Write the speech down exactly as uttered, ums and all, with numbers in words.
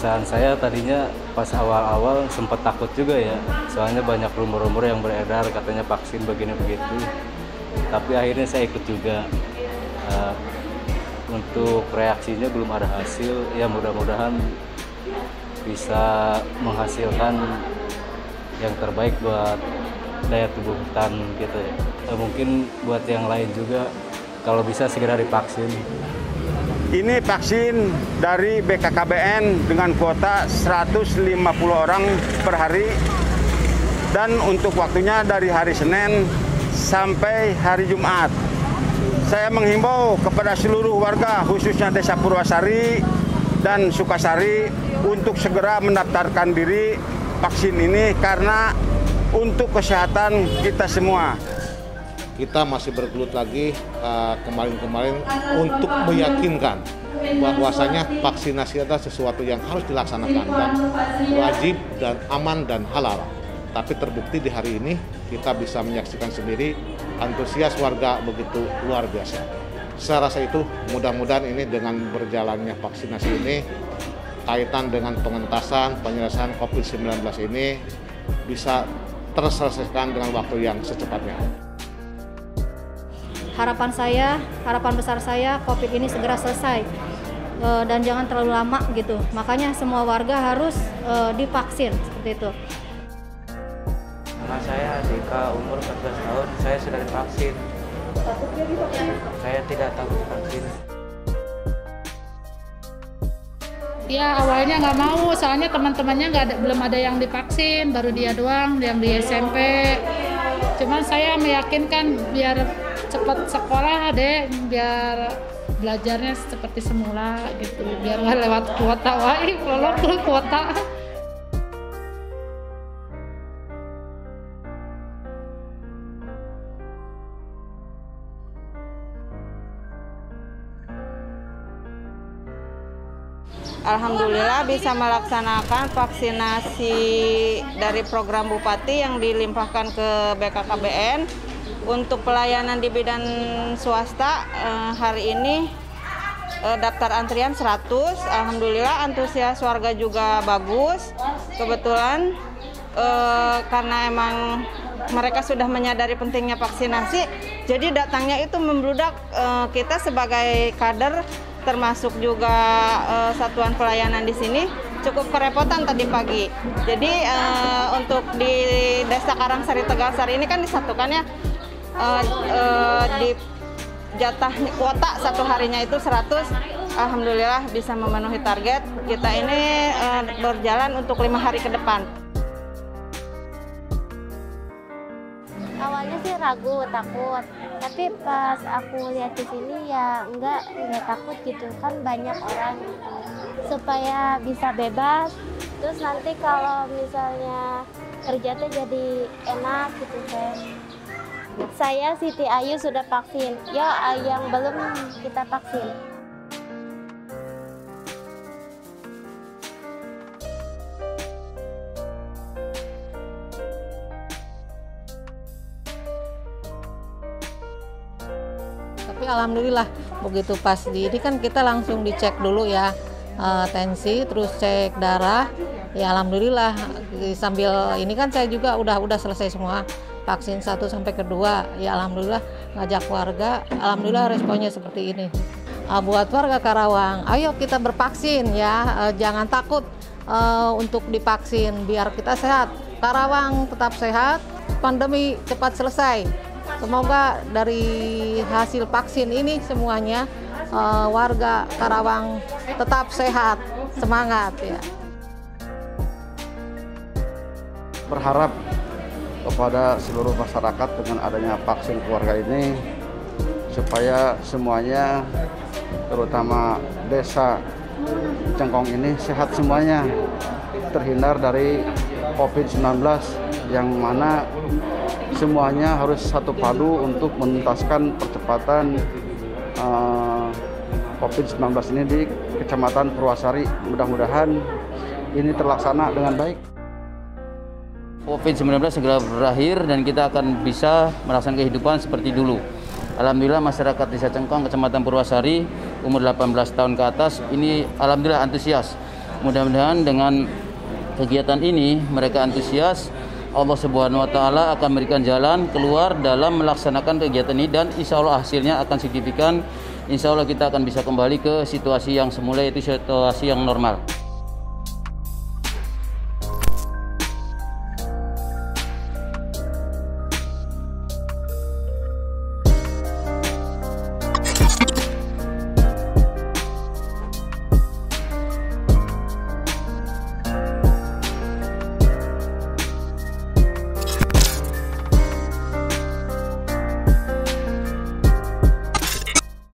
perasaan saya tadinya pas awal-awal sempat takut juga ya, soalnya banyak rumor-rumor yang beredar katanya vaksin begini begitu. Tapi akhirnya saya ikut juga. Uh, untuk reaksinya belum ada hasil, ya mudah-mudahan bisa menghasilkan yang terbaik buat daya tubuh hutan gitu ya. Uh, mungkin buat yang lain juga kalau bisa segera divaksin. Ini vaksin dari B K K B N dengan kuota seratus lima puluh orang per hari dan untuk waktunya dari hari Senin sampai hari Jumat. Saya menghimbau kepada seluruh warga khususnya Desa Purwasari dan Sukasari untuk segera mendaftarkan diri vaksin ini karena untuk kesehatan kita semua. Kita masih bergelut lagi kemarin-kemarin uh, untuk meyakinkan bahwasanya vaksinasi adalah sesuatu yang harus dilaksanakan dan wajib dan aman dan halal. Tapi terbukti di hari ini kita bisa menyaksikan sendiri antusias warga begitu luar biasa. Saya rasa itu mudah-mudahan ini dengan berjalannya vaksinasi ini kaitan dengan pengentasan penyelesaian COVID sembilan belas ini bisa terselesaikan dengan waktu yang secepatnya. Harapan saya, harapan besar saya, COVID ini segera selesai e, dan jangan terlalu lama gitu. Makanya semua warga harus e, divaksin seperti itu. Nama saya Adika, umur empat belas tahun, saya sudah divaksin. Takutnya divaksin? Saya tidak takut divaksin. Ya awalnya nggak mau, soalnya teman-temannya nggak ada, belum ada yang divaksin, baru dia doang yang di S M P. Cuman saya meyakinkan biar cepat sekolah deh, biar belajarnya seperti semula gitu, biar nggak lewat kuota, wah kalau kuota. Alhamdulillah bisa melaksanakan vaksinasi dari program Bupati yang dilimpahkan ke B K K B N. Untuk pelayanan di bidang swasta eh, hari ini eh, daftar antrian seratus. Alhamdulillah antusias warga juga bagus. Kebetulan eh, karena emang mereka sudah menyadari pentingnya vaksinasi, jadi datangnya itu membludak. Eh, kita sebagai kader termasuk juga uh, satuan pelayanan di sini cukup kerepotan tadi pagi. Jadi uh, untuk di Desa Karangsari Tegalsari ini kan disatukannya uh, uh, di jatah kuota satu harinya itu seratus. Alhamdulillah bisa memenuhi target. Kita ini uh, berjalan untuk lima hari ke depan. Awalnya sih ragu, takut, tapi pas aku lihat di sini ya enggak, enggak takut gitu, kan banyak orang gitu. Supaya bisa bebas, terus nanti kalau misalnya kerja tuh jadi enak gitu kan. Saya Siti Ayu sudah vaksin, ya yang belum kita vaksin. Tapi alhamdulillah begitu pas di ini kan kita langsung dicek dulu ya uh, tensi, terus cek darah. Ya alhamdulillah sambil ini kan saya juga udah udah selesai semua vaksin satu sampai kedua. Ya alhamdulillah ngajak warga, alhamdulillah responnya seperti ini. Uh, buat warga Karawang, ayo kita bervaksin ya, uh, jangan takut uh, untuk divaksin biar kita sehat. Karawang tetap sehat, pandemi cepat selesai. Semoga dari hasil vaksin ini semuanya uh, warga Karawang tetap sehat, semangat ya. Berharap kepada seluruh masyarakat dengan adanya vaksin keluarga ini supaya semuanya, terutama desa Cengkong ini sehat semuanya, terhindar dari COVID sembilan belas yang mana semuanya harus satu padu untuk menuntaskan percepatan uh, COVID sembilan belas ini di Kecamatan Purwasari. Mudah-mudahan ini terlaksana dengan baik. COVID sembilan belas segera berakhir dan kita akan bisa melaksanakan kehidupan seperti dulu. Alhamdulillah masyarakat Desa Cengkong, Kecamatan Purwasari, umur delapan belas tahun ke atas, ini alhamdulillah antusias. Mudah-mudahan dengan kegiatan ini mereka antusias. Allah Subhanahu wa taala akan memberikan jalan keluar dalam melaksanakan kegiatan ini dan insya Allah hasilnya akan signifikan. Insya Allah kita akan bisa kembali ke situasi yang semula, yaitu situasi yang normal.